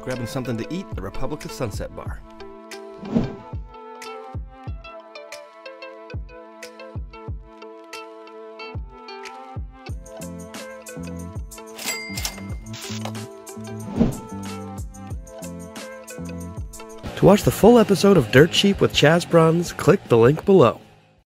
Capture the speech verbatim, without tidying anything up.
grabbing something to eat at Republica Sunset Bar. To watch the full episode of Dirt Cheap with Chaz Bruns, click the link below.